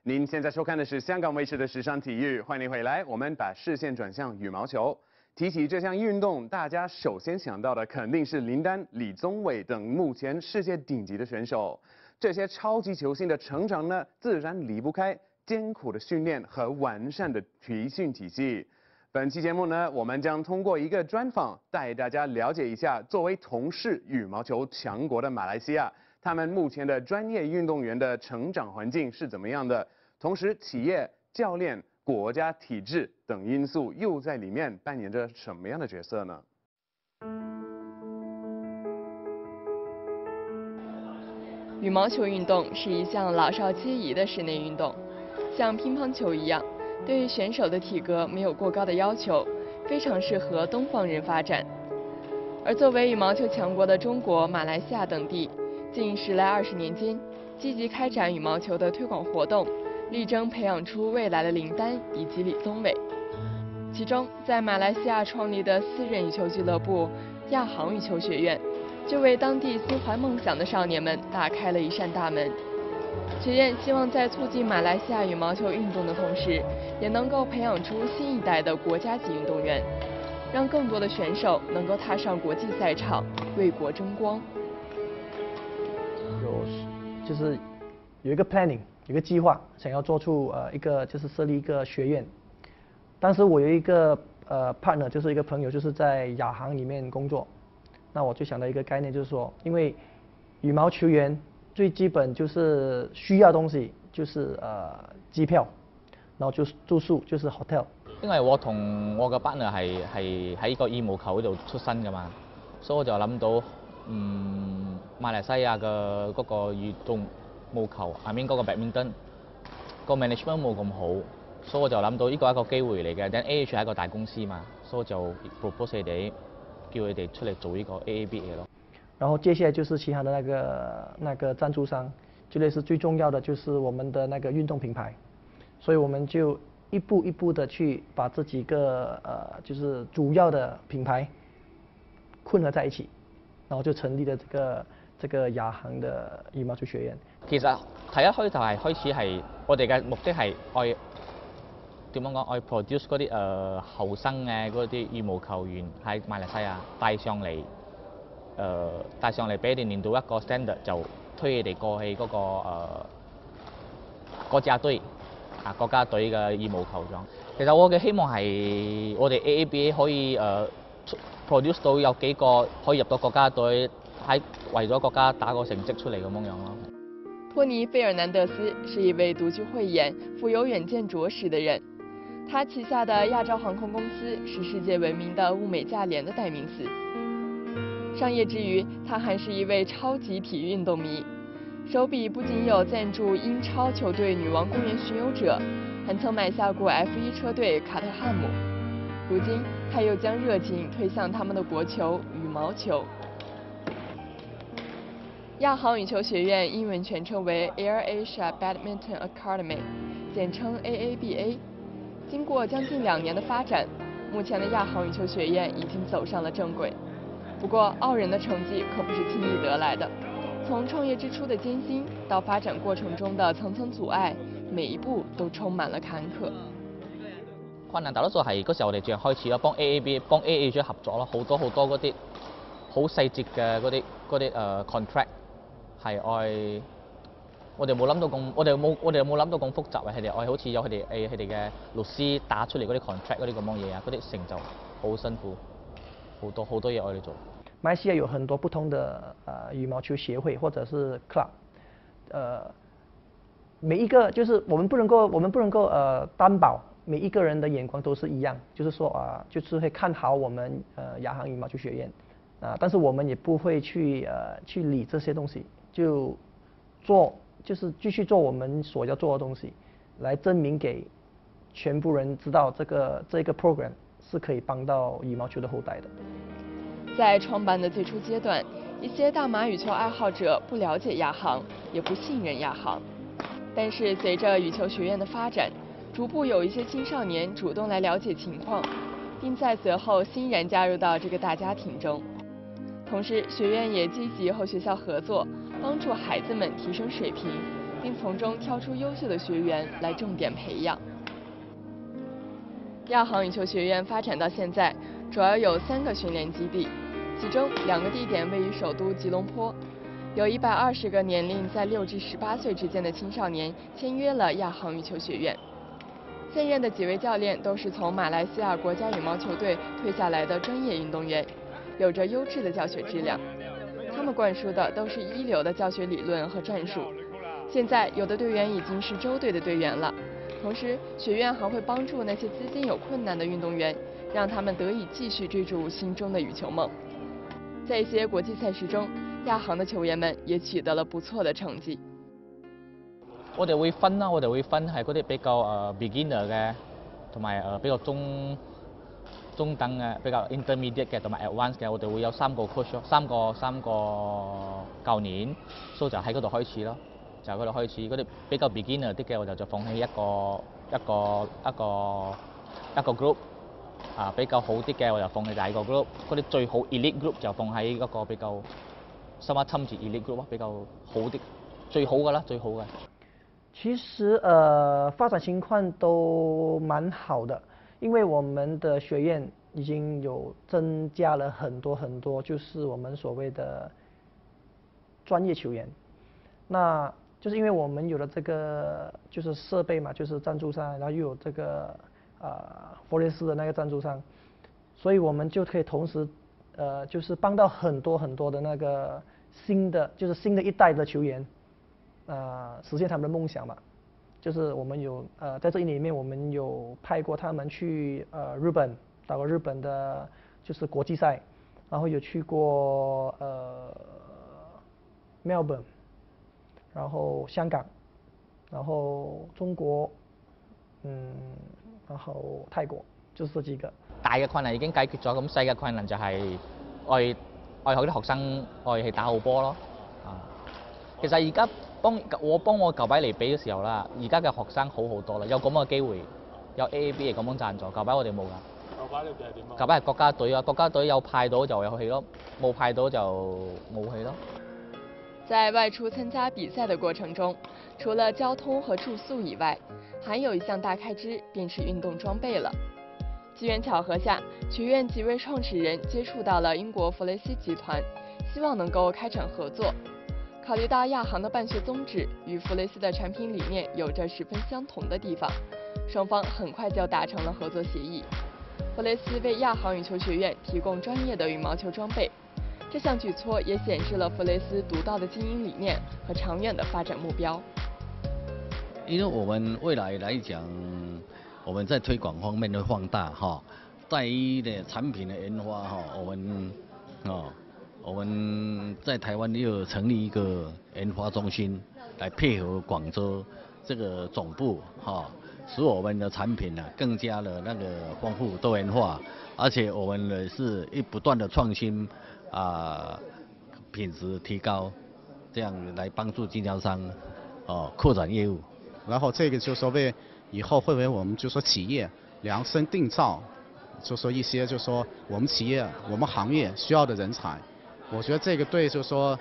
您现在收看的是香港卫视的时尚体育，欢迎回来。我们把视线转向羽毛球。提起这项运动，大家首先想到的肯定是林丹、李宗伟等目前世界顶级的选手。这些超级球星的成长呢，自然离不开艰苦的训练和完善的培训体系。本期节目呢，我们将通过一个专访，带大家了解一下作为同是羽毛球强国的马来西亚，他们目前的专业运动员的成长环境是怎么样的？同时，企业、教练、国家体制等因素又在里面扮演着什么样的角色呢？ 羽毛球运动是一项老少皆宜的室内运动，像乒乓球一样，对于选手的体格没有过高的要求，非常适合东方人发展。而作为羽毛球强国的中国、马来西亚等地，近10来20年间，积极开展羽毛球的推广活动，力争培养出未来的林丹以及李宗伟。其中，在马来西亚创立的私人羽球俱乐部亚航羽球学院，就为当地心怀梦想的少年们打开了一扇大门。学院希望在促进马来西亚羽毛球运动的同时，也能够培养出新一代的国家级运动员，让更多的选手能够踏上国际赛场，为国争光。 就是有一个 planning， 有一个计划，想要做出一个就是设立一个学院。当时我有一个partner， 就是一个朋友，就是在亚航里面工作。那我就想到一个概念，就是说，因为羽毛球员最基本就是需要東西，就是機票，然後就是住宿，就是 hotel。 因為我同我嘅 partner 係喺個羽毛球嗰度出身㗎嘛，所以我就諗到，馬來西亞嘅嗰個羽毛球，I mean 嗰個 badminton 個 management 冇咁好，所以我就諗到呢個係一個機會嚟嘅。但 AH 係一個大公司嘛，所以我就 propose 佢哋，叫佢哋出嚟做呢個 AABA 咯。 然后接下来就是其他的那个赞助商，就类似最重要的就是我们的那个运动品牌，所以我们就一步一步的去把这几个就是主要的品牌混合在一起，然后就成立了这个亞航的羽毛球學院。 其實第一開頭係開始係我哋嘅目的係愛點樣講，愛 produce 嗰啲後生嘅嗰啲羽毛球員喺馬來西亞帶上嚟。帶上嚟俾你練到一個 standard， 就推佢哋過去嗰個國家隊國家隊嘅羽毛球場。其實我嘅希望係我哋 AABA 可以produce 到有幾個可以入到國家隊，為咗國家打個成績出嚟咁樣咯。 托尼·費爾南德斯是一位獨具慧眼、富有遠見卓識的人。他旗下的亞洲航空公司是世界聞名的物美價廉的代名詞。商业之余，他还是一位超级体育运动迷，手笔不仅有赞助英超球队女王公园巡游者，还曾买下过 F1 车队卡特汉姆。如今，他又将热情推向他们的国球羽毛球。亚航羽球学院英文全称为 Air Asia Badminton Academy， 简称 AABA。经过将近2年的发展，目前的亚航羽球学院已经走上了正轨。不过，傲人的成绩可不是轻易得来的。从创業之初的艱辛，到發展過程中的層層阻礙，每一步都充滿了坎坷。 困難大多數係嗰時候我哋最開始咯，幫 AABA 合作咯，好多嗰啲好細節嘅嗰啲contract 係愛我哋冇諗到咁，我哋冇諗到咁複雜啊！佢哋愛好似有佢哋嘅律師打出嚟嗰啲 contract 嗰啲咁樣嘢啊，嗰啲成就好辛苦。好多嘢我哋做。 馬來西亞有很多不同的羽毛球協會或者是 club， 每一個就是我們不能夠擔保每一個人的眼光都是一樣，就是說就是會看好我們亞航羽毛球學院但是我們也不會去理這些東西，就是繼續做我們所要做的東西，來證明給全部人知道這個 program。是可以幫到羽毛球的後代的。 在創辦的最初階段，一些大馬羽球愛好者不了解亞航，也不信任亞航。但是隨着羽球學院的發展，逐步有一些青少年主動來了解情況，並在隨後欣然加入到這個大家庭中。同時，學院也積極和學校合作，幫助孩子們提升水平， 并从中挑出优秀的学员来重点培养。亚航羽球学院发展到现在，主要有3个训练基地，其中2个地点位于首都吉隆坡，有120个年龄在6至18岁之间的青少年签约了亚航羽球学院。现任的几位教练都是从马来西亚国家羽毛球队退下来的专业运动员，有着优质的教学质量。他们灌输的都是一流的教学理论和战术。现在有的队员已经是州队的队员了。同时，学院还会帮助那些资金有困难的运动员，让他们得以继续追逐心中的羽球梦。在一些国际赛事中，亚航的球員們也取得了不錯的成績。 我哋會分啦，我哋會分係嗰啲比較beginner 嘅，同埋比較中等嘅，比較 intermediate 嘅，同埋 advanced 嘅。我哋會有3個 coach 咯，三個教練，所以就喺嗰度開始咯。就嗰度開始，嗰啲比較 beginner 啲嘅，我就放喺一個 group。比較好啲嘅，我就放喺第二個 group。嗰啲最好 elite group 就放喺嗰個比較深一侵住 elite group 比較好啲，最好嘅啦，最好嘅。 其实发展情况都蛮好的，因为我们的学院已经有增加了很多，就是我们所谓的专业球员。那就是因为我们有了这个就是设备嘛，就是赞助商，然后又有这个佛雷斯的那个赞助商，所以我们就可以同时就是帮到很多的那个新的一代的球员，实现他们的梦想吧。就是我们有在这1年里面，我们有派过他们去日本，打过日本的就是国际赛，然后有去过Melbourne。然後香港，然後中國，然後泰國，就是這幾個。 大嘅困難已經解決咗，咁細嘅困難就係我哋啲學生我哋係打好波咯。其實而家幫我舊擺嚟比嘅時候啦，而家嘅學生好好多啦，有咁嘅機會，有 AAB 咁樣贊助，舊擺我哋冇㗎。舊擺你哋係點啊？舊擺係國家隊啊，國家隊有派到就有去咯，冇派到就冇去咯。 在外出参加比赛的过程中，除了交通和住宿以外，还有一项大开支，便是运动装备了。机缘巧合下，学院几位创始人接触到了英国弗雷斯集团，希望能够开展合作。考虑到亚航的办学宗旨与弗雷斯的产品理念有着十分相同的地方，双方很快就达成了合作协议。弗雷斯为亚航羽球学院提供专业的羽毛球装备。这项举措也显示了弗雷斯独到的经营理念和长远的发展目标。 因为我们未来来讲，我们在推广方面会放大哈，在于的产品的研发哈，我们在台湾又成立一个研发中心，来配合广州这个总部哈，使我们的产品呢更加的那个丰富多元化，而且我们呢是不断的创新。品质提高，这样来帮助经销商扩展业务。 然后这个就说为以后会为我们就说企业量身定造，就说一些就说我们企业我们行业需要的人才。我觉得这个对就说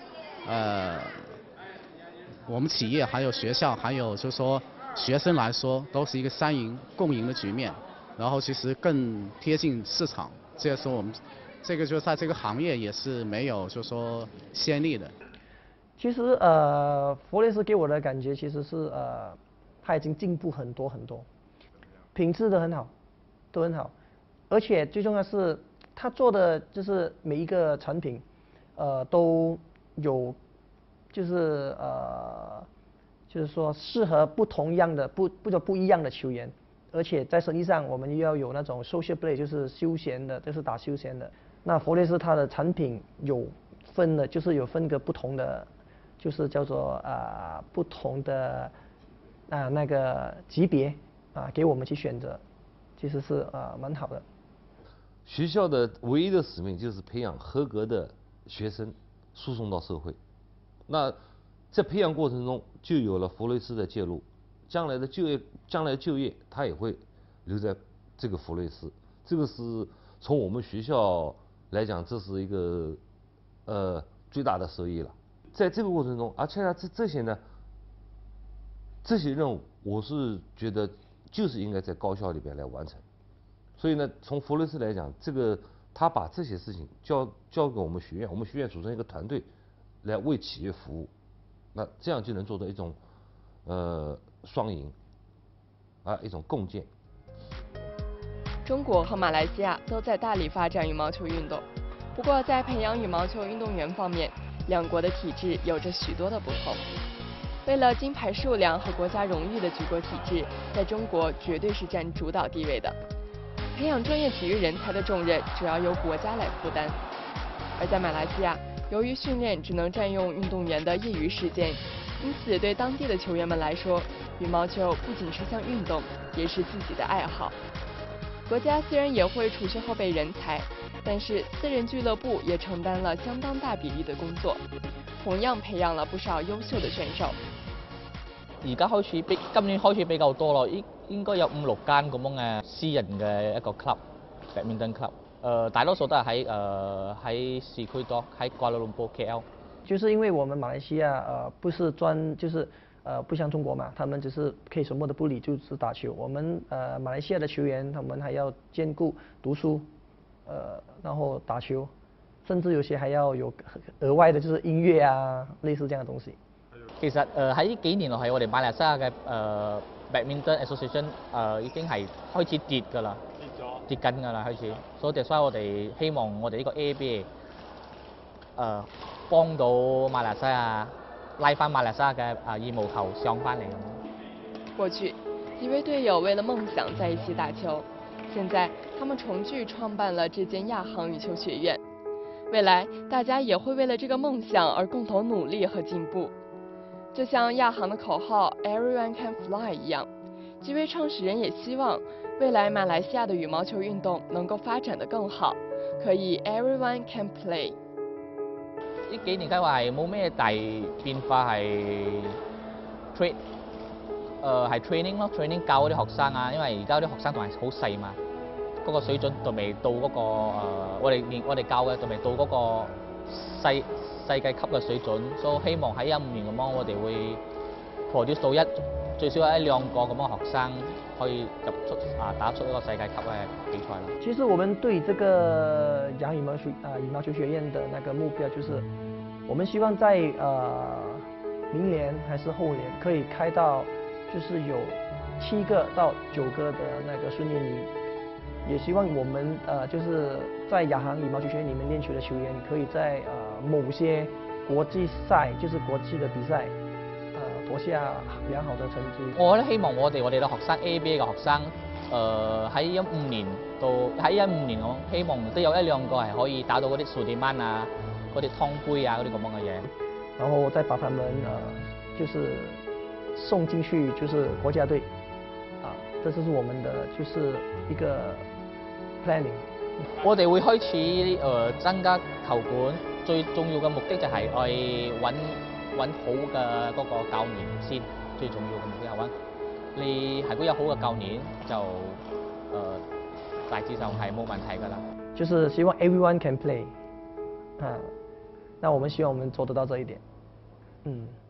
我们企业还有学校还有就说学生来说都是一个3赢共赢的局面，然后其实更贴近市场。这也是我们。这个就在这个行业也是没有就说先例的。 其实弗雷斯给我的感觉其实是他已经进步很多，品质都很好，而且最重要是他做的就是每一个产品都有就是说适合不同样的不一样的球员，而且在生意上我们又要有那种 social play， 就是休闲的，就是打休闲的。那弗雷斯它的产品有分个不同的，就是叫做不同的那个级别给我们去选择，其实是蛮好的。 学校的唯一的使命就是培养合格的学生，输送到社会。那在培养过程中就有了弗雷斯的介入，将来就业他也会留在这个弗雷斯，这个是从我们学校来讲，这是一个最大的收益了。在这个过程中，而且呢这些呢这些任务我是觉得就是应该在高校里边来完成。所以呢，从弗雷斯来讲，他把这些事情交给我们学院，我们学院组成一个团队来为企业服务，那这样就能做到一种双赢一种共建。 中国和马来西亚都在大力发展羽毛球运动，不过在培养羽毛球运动员方面，两国的体制有着许多的不同。为了金牌数量和国家荣誉的举国体制，在中国绝对是占主导地位的。培养专业体育人才的重任主要由国家来负担，而在马来西亚，由于训练只能占用运动员的业余时间，因此对当地的球员们来说，羽毛球不仅是项运动，也是自己的爱好。国家虽然也会储蓄后备人才，但是私人俱樂部也承擔了相當大比例的工作，同樣培養了不少優秀的選手。 而家開始今年開始比較多咯，應該有5、6間咁樣嘅私人嘅一個 club，badminton club。大多數都係喺市區多，喺瓜拉隆坡 KL。 就是因为我们马来西亚不是不像中国嘛，他们只是可以什么都不理，就只打球。我们马来西亚的球员，他们还要兼顾读书，然后打球，甚至有些还要有额外的就是音樂啊，類似這樣嘅東西。 其實喺呢幾年落去，我哋馬來西亞嘅badminton association 已經係開始跌㗎啦，跌緊㗎啦開始。所以我哋希望我哋呢個 AABA 幫到馬來西亞拉翻馬來西亞嘅羽毛球上翻嚟。 過去，幾位隊友為了夢想在一起打球，現在他們重聚創辦了這間亞航羽球學院。未來大家也會為了這個夢想而共同努力和進步。就像亞航的口號 "Everyone can fly" 一樣，幾位創始人也希望未來馬來西亞的羽毛球運動能夠發展得更好，可以 Everyone can play。 呢幾年計劃係冇咩大變化，係training 咯 ，training 教嗰啲學生啊，因為而家啲學生仲係好細嘛，嗰個水準仲未到嗰個我哋教嘅仲未到嗰個世界級嘅水準，所以希望喺15年咁樣，我哋會 produce 到最少有1、2個咁樣學生可以打出一個世界級嘅比賽啦。 其實我們對這個亞羽毛球學院的那個目標，就是我們希望在明年還是後年可以開到，就是有7個到9個的那個訓練營。也希望我們就是在亞航羽毛球學院裡面練球的球員，可以在某些國際賽，就是國際的比賽，奪下良好的成績。 我咧希望我哋嘅學生 AABA 嘅學生，喺15年我希望都有1、2個係可以打到嗰啲數點班啊，嗰啲湯杯啊嗰啲咁樣嘅嘢。 然後再把他們就是送進去就是國家隊，這就是我們的就是一個 planning。 我哋會開始增加球館，最重要嘅目的就係去揾好嘅嗰個教練先，最重要嘅目的係揾你如果有好嘅教練就大致上係冇問題㗎啦。 就是希望 everyone can play，那我們希望我們做得到這一點，